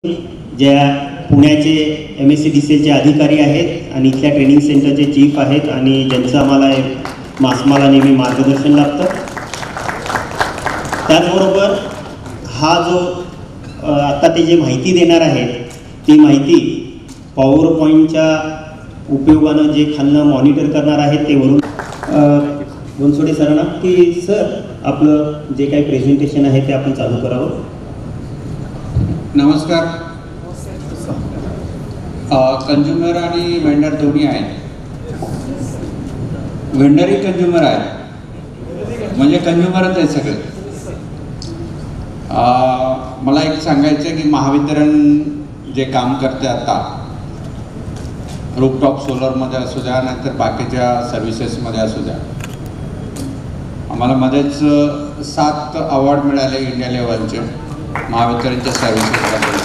ज्या पुण्याचे MSCDCLचे अधिकारी आहेत आणि इथल्या ट्रेनिंग सेंटरचे चीफ आहेत आणि ज्यांचं आम्हाला मासमाला नेहमी मार्गदर्शन लाभतं. त्याचबरोबर हा जो आता ते जे माहिती देणार आहेत ती माहिती पॉवर पॉईंटच्या उपयोगानं जे खालनं मॉनिटर करणार आहेत ते वरून बनसोडे सरांना की सर आपलं जे काही प्रेझेंटेशन आहे ते आपण चालू करावं. नमस्कार. कंझ्युमर आणि वेंडर दोन्ही आहेत. वेंडरही कंझ्युमर आहे म्हणजे कंझ्युमरच आहे सगळे. मला एक सांगायचं आहे की महावितरण जे काम करते आता रूफटॉप सोलरमध्ये असू द्या नाहीतर बाकीच्या सर्व्हिसेसमध्ये असू द्या, आम्हाला मध्येच 7 अवॉर्ड मिळाले इंडिया लेवलचे महावितरणच्या सर्व्हिसेसबद्दल.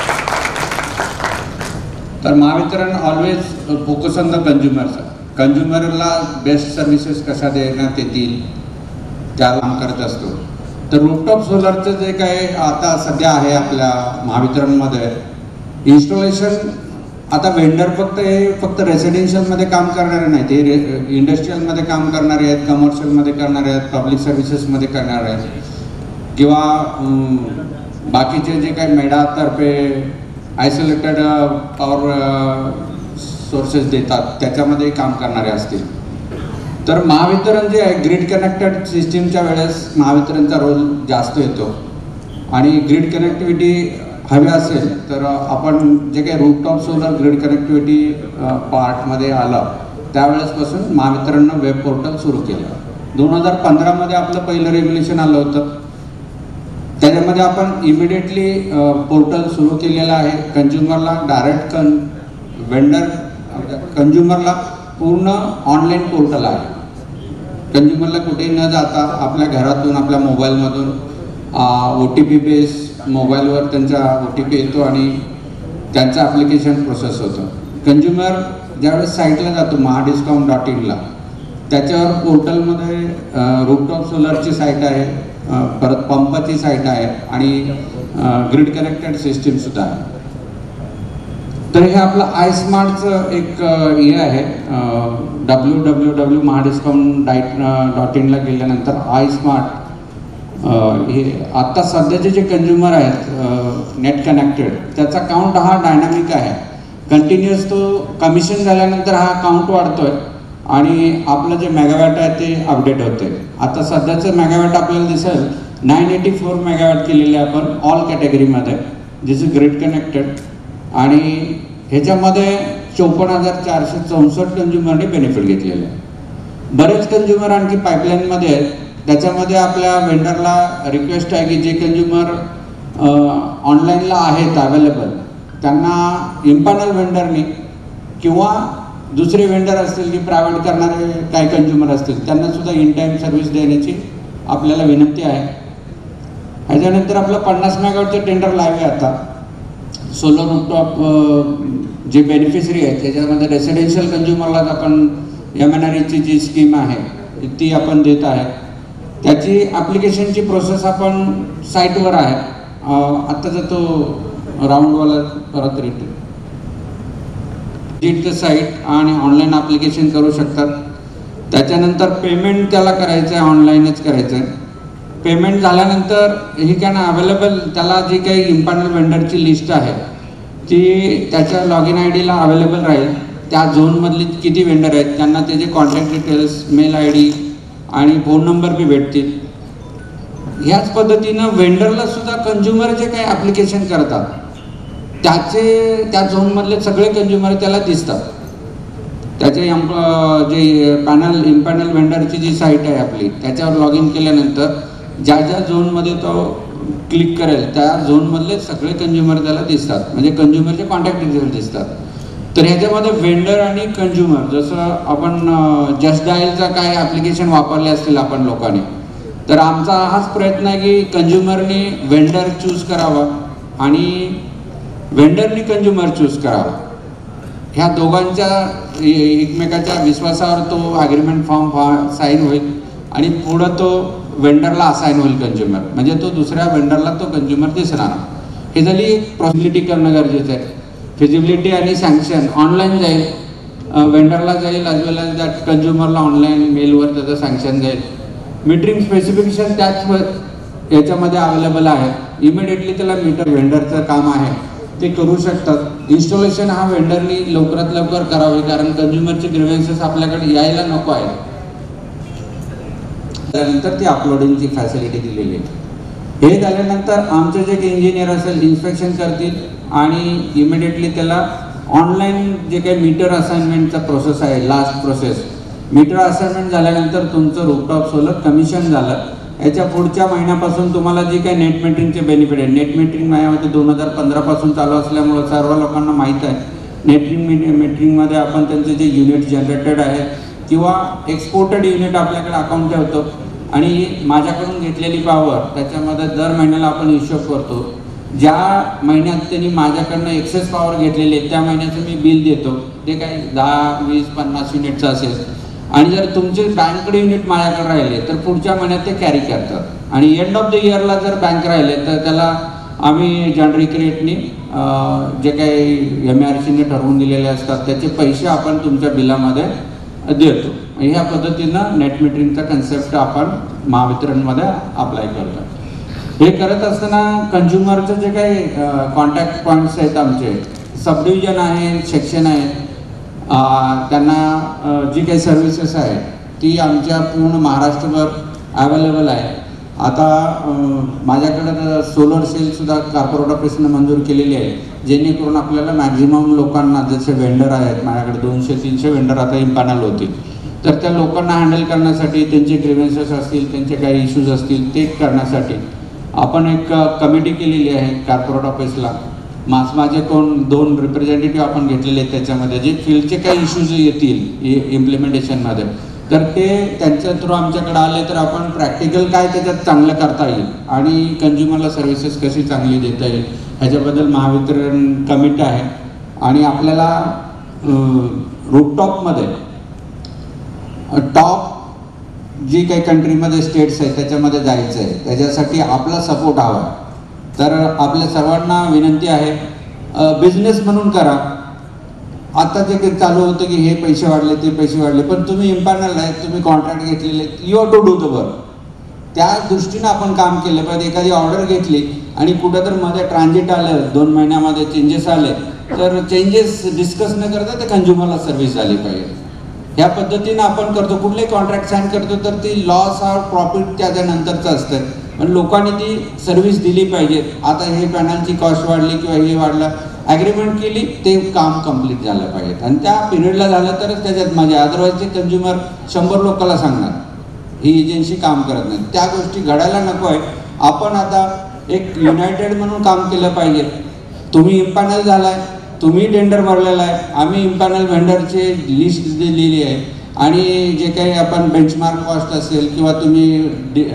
तर Mahavitaran always focus on the कंझ्युमरला बेस्ट सर्व्हिसेस कशा देण्यात येतील त्या काम करत असतो. तर रूफटॉप सोलरचं जे काही आता सध्या आहे आपल्या महावितरणमध्ये इन्स्टॉलेशन, आता वेंडर फक्त रेसिडेन्शियलमध्ये काम करणारे नाही, ते इंडस्ट्रीयलमध्ये काम करणारे आहेत, कमर्शियलमध्ये करणारे आहेत, पब्लिक सर्व्हिसेसमध्ये करणारे आहेत किंवा बाकीचे जे काही मेडातर्फे आयसोलेटेड पॉवर सोर्सेस देतात त्याच्यामध्ये काम करणारे असतील. तर महावितरण जे आहे ग्रीड कनेक्टेड सिस्टीमच्या वेळेस महावितरणचा रोल जास्त येतो आणि ग्रीड कनेक्टिव्हिटी हवी असेल तर आपण जे काही रूफटॉप सोलर ग्रीड कनेक्टिव्हिटी पार्टमध्ये आलं त्यावेळेसपासून महावितरणनं वेब पोर्टल सुरू केलं. 2015मध्ये आपलं पहिलं रेग्युलेशन आलं होतं. त्याच्यामध्ये आपण इमिडिएटली पोर्टल सुरू केलेलं आहे. कंझ्युमरला डायरेक्ट कंझ्युमरला पूर्ण ऑनलाईन पोर्टल आहे. कंझ्युमरला कुठेही न जाता आपल्या घरातून आपल्या मोबाईलमधून OTP बेस मोबाईलवर त्यांचा OTP येतो आणि त्यांचं ॲप्लिकेशन प्रोसेस होतं. कंझ्युमर ज्यावेळेस साईटला जातो mahadiscom.in त्याच्यावर पोर्टलमध्ये रूफटॉप सोलरची साईट आहे, परत पंपाची साईट आहे आणि ग्रीड कनेक्टेड सिस्टीमसुद्धा आहे. तर हे आपलं iSmartचं एक हे आहे. www.mahadiscom.in गेल्यानंतर iSmart हे आत्ता सध्याचे जे कंझ्युमर आहेत नेट कनेक्टेड त्याचा काउंट हा डायनामिक आहे. कंटिन्युअस तो कमिशन झाल्यानंतर हा काउंट वाढतोय आणि आपलं जे मेगावॅट आहे ते अपडेट होते. आता सध्याचं मेगावॅट आपल्याला दिसेल 984 मेगावॅट केलेले आपण ऑल कॅटेगरीमध्ये जिचे ग्रीड कनेक्टेड आणि ह्याच्यामध्ये 54,464 कंझ्युमरने बेनिफिट घेतलेले आहे. बरेच कंझ्युमर आणखी पाईपलाईनमध्ये आहेत. त्याच्यामध्ये आपल्या वेंडरला रिक्वेस्ट आहे की जे कंझ्युमर ऑनलाईनला आहेत अवेलेबल त्यांना इम्पॅनल वेंडरनी किंवा दुसरे वेंडर असतील की प्रायव्हेट करणारे काही कंझ्युमर असतील त्यांनासुद्धा इन टाईम सर्व्हिस देण्याची आपल्याला विनंती आहे. ह्याच्यानंतर आपलं 50 मेगावॅटचं टेंडर लाईव्ह आहे आता. सोलर रूफटॉप जे बेनिफिशरी आहेत त्याच्यामध्ये रेसिडेन्शियल कंझ्युमरलाच आपण MNREची जी स्कीम आहे ती आपण देत आहे. त्याची ॲप्लिकेशनची प्रोसेस आपण साईटवर आहे. आत्ताचा तो राऊंडवाला परत रिटर्न साईट आणि ऑनलाईन ॲप्लिकेशन करू शकतात. त्याच्यानंतर पेमेंट त्याला करायचं आहे, ऑनलाईनच करायचं आहे. पेमेंट झाल्यानंतर ही कॅन अवेलेबल त्याला जी काही इम्पॅनल वेंडरची लिस्ट आहे ती त्याच्या लॉगिन ID अवेलेबल राहील. त्या झोनमधली किती वेंडर आहेत त्यांना त्याचे कॉन्टॅक्ट डिटेल्स, मेल ID आणि फोन नंबर बी भेटतील. ह्याच पद्धतीनं वेंडरला सुद्धा कंझ्युमर जे काही ॲप्लिकेशन करतात त्या झोनमधले सगळे कंझ्युमर त्याला दिसतात. त्याचे जे इम्पॅनल वेंडरची जी साईट आहे आपली त्याच्यावर लॉग इन केल्यानंतर ज्या झोनमध्ये तो क्लिक करेल त्या झोनमधले सगळे कंझ्युमर त्याला दिसतात, म्हणजे कंझ्युमरचे कॉन्टॅक्ट डिटेल्स दिसतात. तर ह्याच्यामध्ये वेंडर आणि कंझ्युमर जसं आपण जस्ट डायलचा काय ॲप्लिकेशन वापरले असतील आपण लोकांनी, तर आमचा हाच प्रयत्न आहे की कंझ्युमरनी वेंडर चूज करावा आणि वेंडरनी कंझ्युमर चूज करावा. ह्या दोघांच्या एकमेकाच्या विश्वासावर तो ॲग्रीमेंट फॉर्म साईन होईल आणि पुढं तो वेंडरला असाईन होईल कंझ्युमर, म्हणजे तो दुसऱ्या वेंडरला तो कंझ्युमर दिसणार. हे झाली एक पॉसिबिलिटी करणं गरजेचं आहे. फिजिबिलिटी आणि सँक्शन ऑनलाईन जाईल, वेंडरला जाईल ॲज वेल ॲज दॅट कंझ्युमरला ऑनलाईन मेलवर त्याचं सँक्शन जाईल. मीटरिंग स्पेसिफिकेशन त्याच याच्यामध्ये अवेलेबल आहे. इमिडिएटली त्याला मीटर वेंडरचं काम आहे ते करू शकतात. इन्स्टॉलेशन हा वेंडरनी लवकरात लवकर करावे, कारण कंझ्युमरचे ग्रीव्हन्सेस आपल्याकडे यायला नको आहेत. त्यानंतर ती अपलोडिंगची फॅसिलिटी दिलेली आहे. हे झाल्यानंतर आमचे जे इंजिनियर असेल इन्स्पेक्शन करतील आणि इमिडिएटली त्याला ऑनलाईन जे काही मीटर असाइनमेंटचा प्रोसेस आहे, लास्ट प्रोसेस मीटर असाइनमेंट झाल्यानंतर तुमचं रूफटॉप सोलर कमिशन झालं. याच्या पुढच्या महिन्यापासून तुम्हाला जी काही नेट मीटरिंगचे बेनिफिट आहे, नेट मीटरिंग माझ्यामध्ये 2015 पासून चालू असल्यामुळं सर्व लोकांना माहीत आहे. मीटरिंगमध्ये आपण त्यांचे जे युनिट जनरेटेड आहे किंवा एक्सपोर्टेड युनिट आपल्याकडे अकाउंट ठेवतो आणि माझ्याकडून घेतलेली पॉवर त्याच्यामध्ये दर महिन्याला आपण हिशोब करतो. ज्या महिन्यात त्यांनी माझ्याकडनं एक्सेस पॉवर घेतलेली आहे त्या महिन्याचं मी बिल देतो. ते काही 10, 20, 50 युनिटचं असेल आणि जर तुमचे बँककडे युनिट माझ्याकडे राहिले तर पुढच्या महिन्यात ते कॅरी करतात आणि एंड ऑफ द इयरला जर बँक राहिले तर त्याला आम्ही जनरल क्रिएटनी जे काही MRCने ठरवून दिलेले असतात त्याचे पैसे आपण तुमच्या बिलामध्ये देतो. ह्या पद्धतीनं नेट मीटरिंगचा कन्सेप्ट आपण महावितरणमध्ये अप्लाय करतो. हे करत असताना कंझ्युमरचं जे काही कॉन्टॅक्ट पॉईंट्स आहेत, आमचे सब डिव्हिजन आहे, सेक्शन आहे, त्यांना जी काही सर्व्हिसेस आहे ती आमच्या पूर्ण महाराष्ट्रभर अवेलेबल आहे. आता माझ्याकडं सोलर सेलसुद्धा कॉर्पोरेट ऑफिसनं मंजूर केलेली आहे, जेणेकरून आपल्याला मॅक्झिमम लोकांना, जसे वेंडर आहेत माझ्याकडे 200-300 वेंडर आता इम्पॅनल होतील, तर त्या लोकांना हँडल करण्यासाठी, त्यांचे ग्रीव्हन्सेस असतील, त्यांचे काही इश्यूज असतील ते करण्यासाठी आपण एक कमिटी केलेली आहे कॉर्पोरेट ऑफिसला. माझे कोण 2 रिप्रेझेंटेटिव्ह आपण घेतलेले आहेत त्याच्यामध्ये, जे फील्डचे काही इश्यूज येतील इम्प्लिमेंटेशनमध्ये तर ते त्यांच्या थ्रू आमच्याकडे आले तर आपण प्रॅक्टिकल काय त्याच्यात चांगलं करता येईल आणि कंझ्युमरला सर्व्हिसेस कशी चांगली देता येईल ह्याच्याबद्दल महावितरण कमिटी आहे. आणि आपल्याला रूफटॉपमध्ये टॉप जी काही कंट्रीमध्ये स्टेट्स आहेत त्याच्यामध्ये जायचं आहे, त्याच्यासाठी आपला सपोर्ट हवा आहे. तर आपल्या सर्वांना विनंती आहे, बिझनेस म्हणून करा. आता जे काही चालू होतं की हे पैसे वाढले ते पैसे वाढले, पण तुम्ही इम्पॅनल आहेत, तुम्ही कॉन्ट्रॅक्ट घेतलेले, you have to do the work. त्या दृष्टीनं आपण काम केलं पाहिजे. एखादी ऑर्डर घेतली आणि कुठं तर मध्ये ट्रान्झिट आलं, 2 महिन्यामध्ये चेंजेस आले, तर चेंजेस डिस्कस न करता ते कंझ्युमरला सर्व्हिस झाली पाहिजे. ह्या पद्धतीनं आपण करतो. कुठलेही कॉन्ट्रॅक्ट साईन करतो तर ती लॉस ऑर प्रॉफिट त्याच्यानंतरचं असतं, पण लोकांनी ती सर्व्हिस दिली पाहिजे. आता हे पॅनलची कॉस्ट वाढली किंवा हे वाढलं, ॲग्रीमेंट केली, ते काम कंप्लीट झालं पाहिजे आणि त्या पिरियडला झालं तरच त्याच्यात मजा. अदरवाईज ते कंझ्युमर 100 लोकांना सांगणार ही एजन्सी काम करत नाही. त्या गोष्टी घडायला नको आहे. आपण आता एक युनायटेड म्हणून काम केलं पाहिजे. तुम्ही इम्पॅनल झालाय, तुम्ही टेंडर भरलेला आहे, आम्ही इम्पॅनल व्हेंडरची लिस्ट दिलेली आहे आणि जे काही आपण बेंचमार्क कॉस्ट असेल किंवा तुम्ही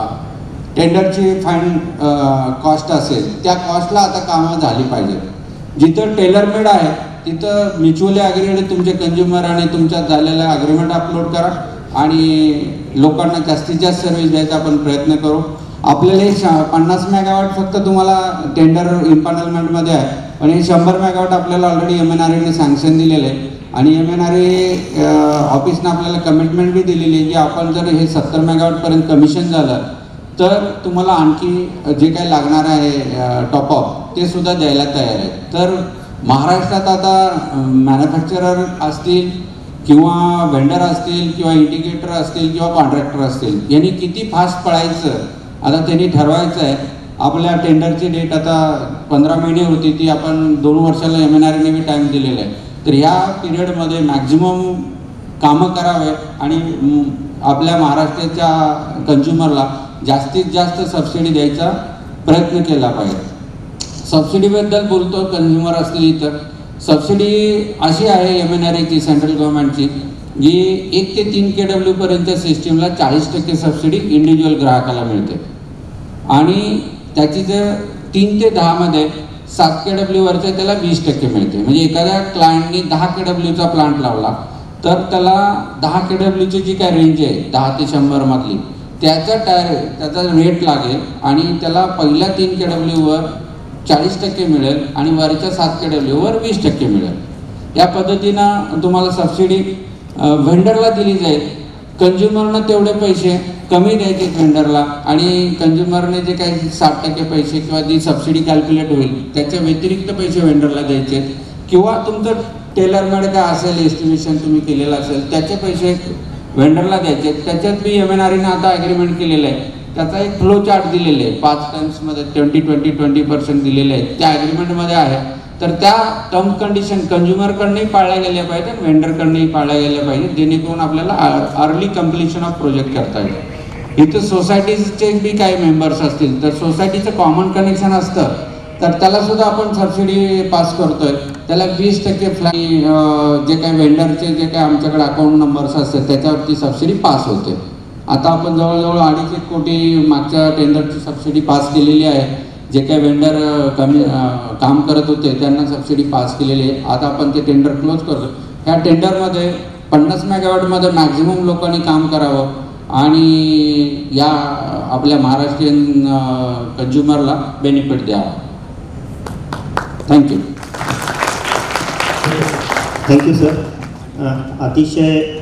टेंडरची फाईन कॉस्ट असेल त्या कॉस्टला आता कामं झाली पाहिजे. जिथं टेलरमेड आहे तिथं म्युच्युअली ॲग्रीड तुमचे कंझ्युमर आणि तुमच्यात झालेला ॲग्रीमेंट अपलोड करा आणि लोकांना जास्तीत जास्त सर्व्हिस द्यायचा आपण प्रयत्न करू. आपल्याला हे 50 मेगावॉट फक्त तुम्हाला टेंडर इम्पॅनलमेंटमध्ये आहे, पण हे 100 मेगावॉट आपल्याला ऑलरेडी MNREने सँक्शन दिलेलं आहे आणि MNRE ऑफिसनं आपल्याला कमिटमेंट बी दिलेली आहे की आपण जर हे 70 मेगावॉटपर्यंत कमिशन झालं तर तुम्हाला आणखी जे काही लागणार आहे टॉपअप ते सुद्धा द्यायला तयार आहे. तर महाराष्ट्रात आता मॅन्युफॅक्चरर असतील किंवा व्हेंडर असतील किंवा इंडिकेटर असतील किंवा कॉन्ट्रॅक्टर असतील, यांनी किती फास्ट पळायचं आता त्यांनी ठरवायचं आहे. आपल्या टेंडरची डेट आता 15 महिने होती, ती आपण 2 वर्षाला MNREने बी टाईम दिलेला आहे. तर ह्या पिरियडमध्ये मॅक्झिमम कामं करावे आणि आपल्या महाराष्ट्राच्या कंझ्युमरला जास्तीत जास्त सबसिडी द्यायचा प्रयत्न केला पाहिजे. सबसिडीबद्दल बोलतो, कंझ्युमर असतील तर सबसिडी अशी आहे MNREची, सेंट्रल गव्हर्नमेंटची, जी 1 ते 3 KW पर्यंत सिस्टीमला 40% सबसिडी इंडिव्हिज्युअल ग्राहकाला मिळते आणि त्याची जर 3 ते 10 मध्ये 7 KW वरच्या त्याला 20% मिळते. म्हणजे एखाद्या क्लायंटनी 10 KWचा प्लांट लावला तर त्याला 10 KWची जी काय रेंज आहे 10 ते 100 मधली त्याचा रेट लागेल आणि त्याला पहिल्या 3 KW वर 40% मिळेल आणि वरच्या 7 KW 20% मिळेल। या पद्धतीनं तुम्हाला सबसिडी व्हेंडरला दिली जाईल। कंझ्युमरनं तेवढे पैसे कमी द्यायचे व्हेंडरला आणि कंझ्युमरने जे काही 60% पैसे किंवा जी सबसिडी कॅल्क्युलेट होईल त्याच्या व्यतिरिक्त पैसे व्हेंडरला द्यायचे किंवा तुमचं टेलरमेड काय असेल एस्टिमेशन तुम्ही केलेलं असेल त्याचे पैसे व्हेंडरला द्यायचे। त्याच्यात बी MNREनं आता ॲग्रीमेंट केलेलं आहे, त्याचा एक फ्लो चार्ट दिलेले आहे 5 टर्म्समध्ये 20% दिलेले आहेत त्या ॲग्रीमेंटमध्ये आहे। तर त्या टर्म कंडिशन कंझ्युमरकडनंही पाळल्या गेल्या पाहिजेत आणि व्हेंडरकडनंही पाळल्या गेल्या पाहिजेत जेणेकरून आपल्याला अर्ली कम्प्लिशन ऑफ प्रोजेक्ट करता येईल। इथं सोसायटीचे बी काही मेंबर्स असतील तर सोसायटीचं कॉमन कनेक्शन असतं तर त्याला सुद्धा आपण सबसिडी पास करतोय। त्याला 20% फ्लाय जे काही व्हेंडरचे जे काही आमच्याकडे अकाउंट नंबर्स असतात त्याच्यावरती सबसिडी पास होते। आता आपण जवळजवळ 2.5 कोटी मागच्या टेंडरची सबसिडी पास केलेली आहे। जे काही व्हेंडर कमी काम करत होते त्यांना सबसिडी पास केलेली आहे। आता आपण ते टेंडर क्लोज करतो। ह्या टेंडरमध्ये 50 मेगावॅटमध्ये मॅक्झिमम लोकांनी काम करावं आणि या आपल्या महाराष्ट्रीयन कंझ्युमरला बेनिफिट द्यावा। Thank you sir. अतिशय